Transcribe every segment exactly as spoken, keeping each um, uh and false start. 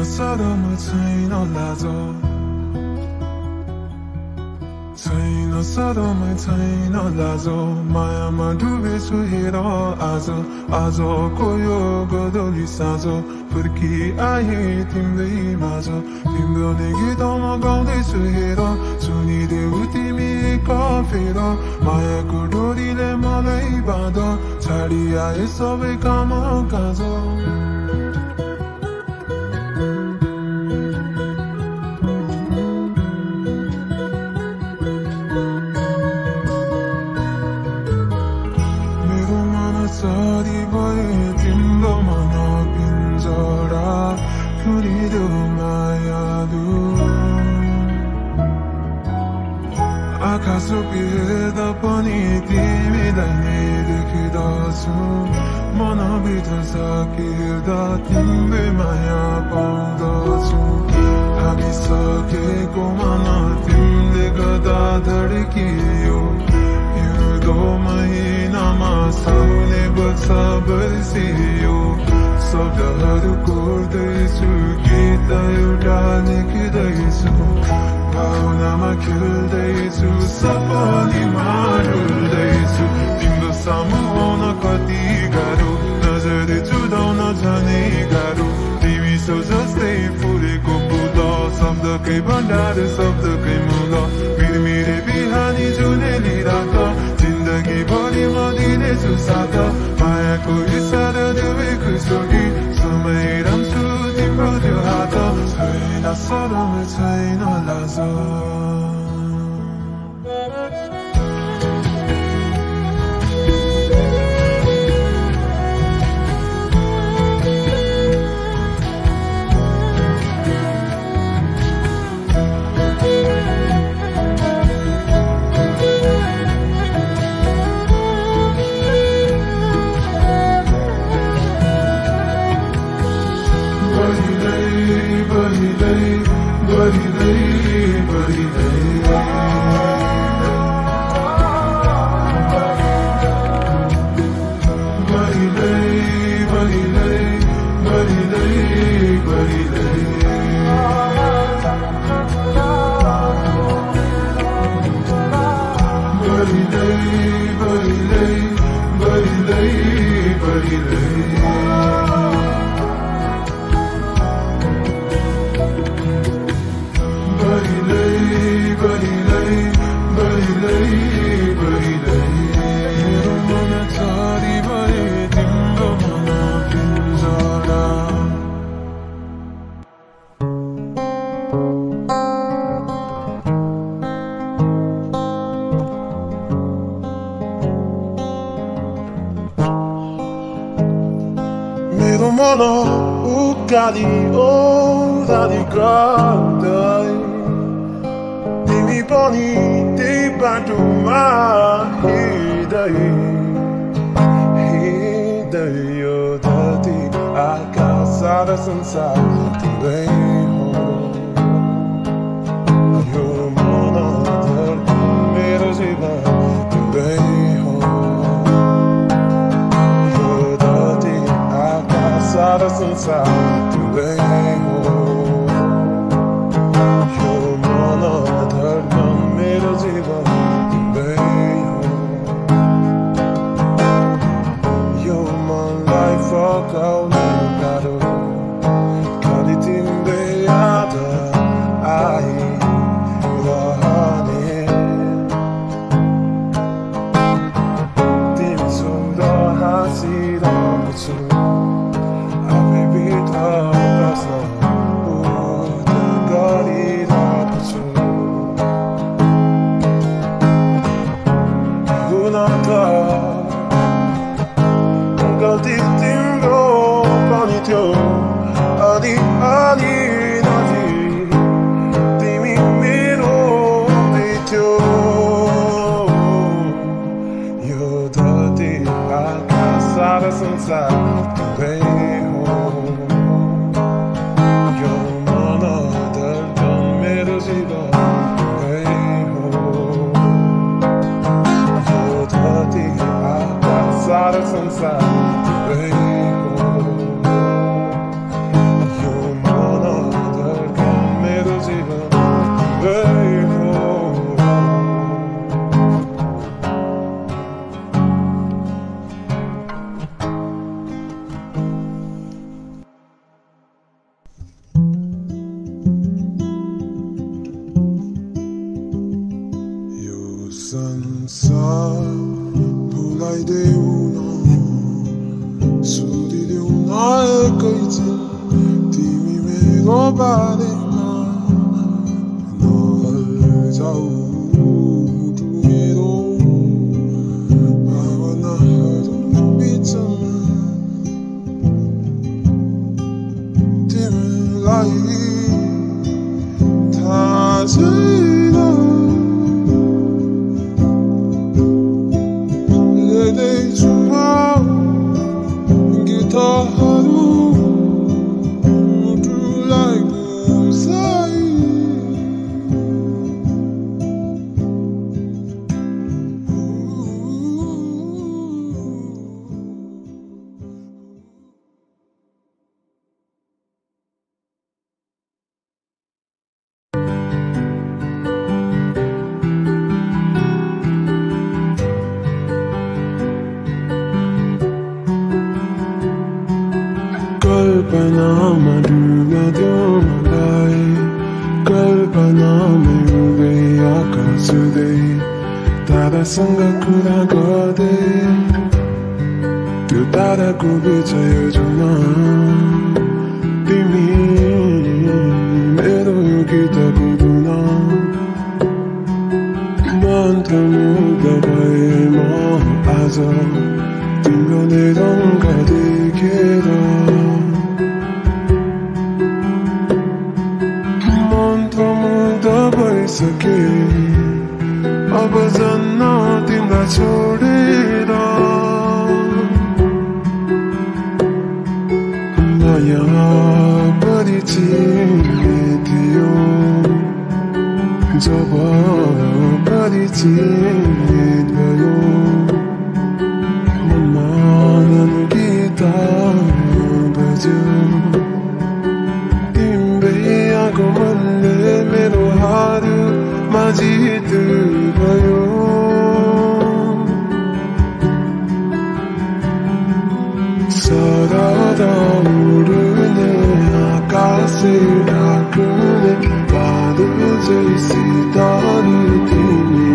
सारामा छैन लाज छैन सारामा छैन लाज मायामा डुबेछु हेर आज आजको यो गदली साँझ फर्की आए तिम्रै माझ तिम्रो नै गीतमा गाउँदैछु हेर सुनिदेऊ तिमी कफेर मायाको डोरीले मलाई बाँध छाडी आए सबै काम काज सारी भए तिम्रो मन पिञ्जरा थुनिदेऊ मायालु आँखा सुकिँदा पनि तिमीलाई नै देखिदछु मनभित्र सकिँदा तिम्रै माया पाउँदछु थामिसकेको मन तिमीले गर्दा धड्कियो हिउँदो महिनामा साउने बच्चा बर्सियो शब्दहरू कोर्दैछु गीत एउटा लेख्दैछु भावनामा खेल्दैछु सपनीमा डुल्दैछु तिम्रो सामु आउन कति गाह्रो नजर जुदाउन झनै गाह्रो तिमी सो जस्तै फुलेको फुल शब्दकै भण्डार शब्दकै मूल मिरमिरे बिहानी जुनेली रात जिन्दगी भरि म दिनेछु साथ मायाको इसारा दुवैको सोगी समय राम्छु तिम्रो त्यो हात छैन सरम छैन लाज मेरो मन उकाली ओह्राली गर्दै तिमी पनि त्यही बाटोमा हिँड्दै हिँड्दै यो धरती आकाश सारा संसार तिम्रै हो यो मन धरती मेरो जीवन तिम्रै हो सारा संसार तिम्रै हो यो मन धडकन मेरो जीवन तिम्रै हो यो मनलाई फकाउनु गाह्रो खाली तिम्रै याद आइरहने तिमी सुन्दर हाँसिरहेको छु गल्ती तिम्रो पनि थियो अलि अलि नजिक तिमी मेरो थियो यो धरती आकाश सारा संसार तिम्रै हो यो मन धडकन मेरो जीवन तिम्रै हो यो धरती आकाश सारा संसार तिम्रै हो यो मन Sansa pulai de uno sudi de una ekaiti timi me robare na no jau mutu mero bawana hadu bitama timi lai tazina Kalpana madhuga dhyamai Kalpana mayuve akasudai Tada sanga kura gade Tu tada kubicha yojuna Timi mero yugita kuduna Mantra muda bhai ma aza Timro ne ranga dekera सके अब जान्न तिमीलाई छोडेर माया परिचित थियो जब परिचित भयो मनमा नानो गीत बज्यो तिम्रै आगमनले मेरो हात जित भयो सरदा उड्ने आकाश ढाक्ने बादल जैसी तारी तिमी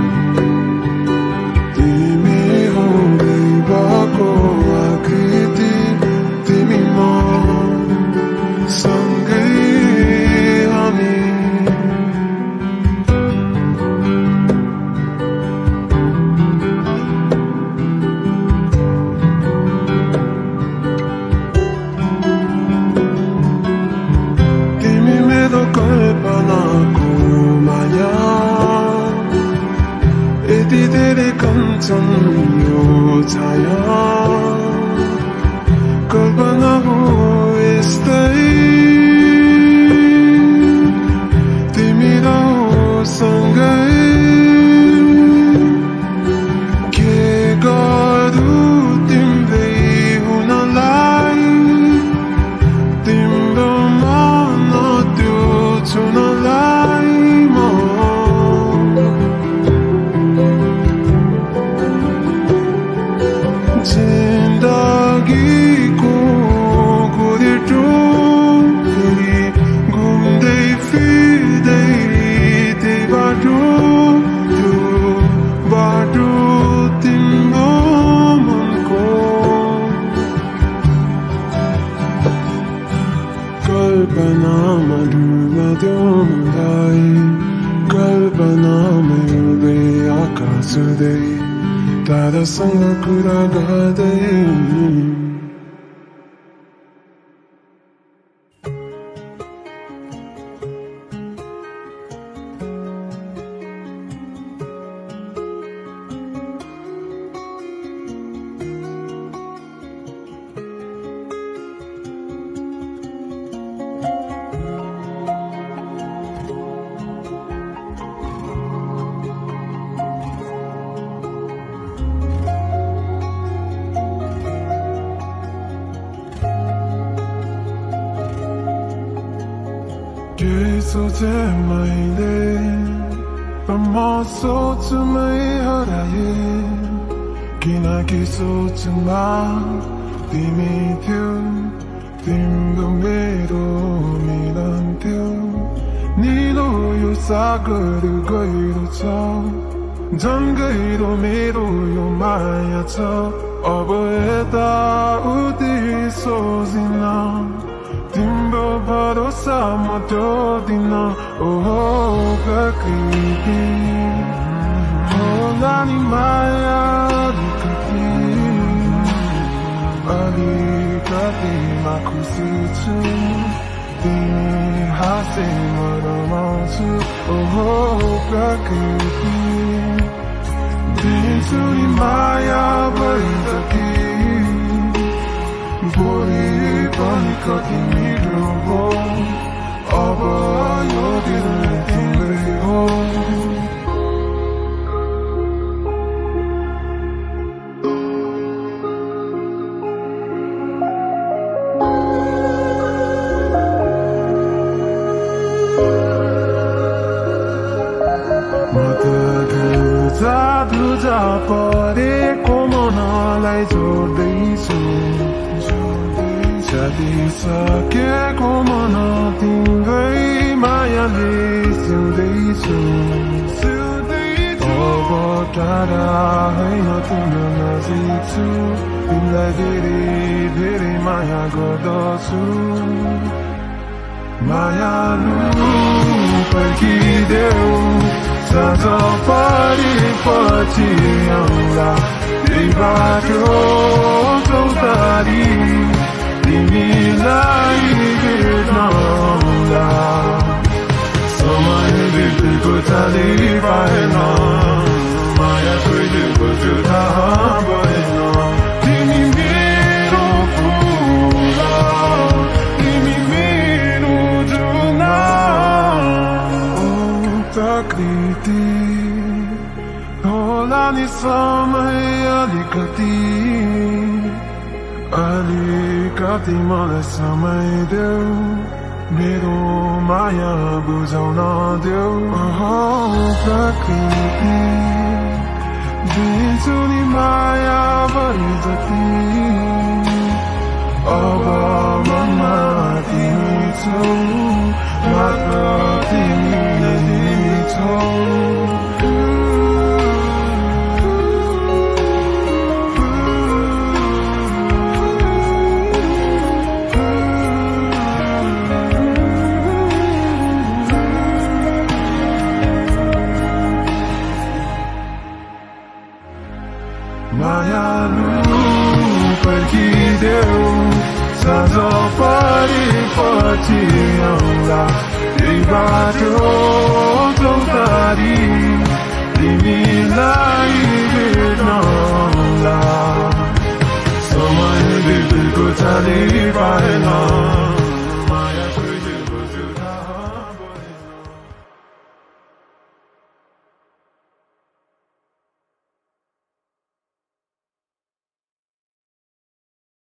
तिमी हुँदै भएको आकृति तिमी म सँगै हामी कंचन यो छाया कल्पना हो यस्तै तिमी र सँगै के गरौँ तिम्रै हुनलाई तिम्रो मन त्यो छुनलाई जिन्दगीको गोरेटो फेरि घुम्दै फिर्दै त्यही बाटो त्यो बाटो तिम्रो मनको कल्पनामा डुबाउँथ्यौ मलाई कल्पनामा उड्दै आकाश उड्दै तारासँग कुरा गर्दै सोचे मैले र म सोचमै हराए किनकि सोचमा तिमी थियो तिम्रो मेरो मिलन थियो निलो यो सागर गहिरो छ झन् गहिरो मेरो यो माया छ अब यता उति सोचिन तिम्रो भरोसा म टोदिन ओहो प्रकृति होला नि माया अलिकति अलिकतिमा खुसी छु तिमी हाँसे म रमाउँछु ओहो प्रकृति दिन्छु नि माया भरि जति भोलि पनि कति मिठो हो अब यो दिल तिम्रै हो धुजा परेको मनलाई जोड्दैछु सकेको मन तिम्रै मायाले सिउँदैछु अब टाढा होइन तिम्रो नजिक छु तिमीलाई धेरै धेरै माया गर्दछु मायालु पर्खिदेऊ साँझ परेपछि आउँला त्यही बाटो चौतारी तिमीलाई भेट्न आउँला समय बितेको चालै पाएन माया कहिले बस्यो थाहा भएन तिमी मेरो फुला तिमी मेरो जुना प्रकृति होला नि समय अलिकति अलिकति मलाई समय देऊ मेरो माया बुझाउन देऊ प्रकृति दिन्छु नि माया भरि जति अब मनमा तिमी छौ मात्र तिमी नै छौ मायालु पर्खिदेऊ साँझ परेपछि आउँला त्यही बाटो चौतारी तिमीलाई भेट्न आउँला समय बितेको चालै पाएन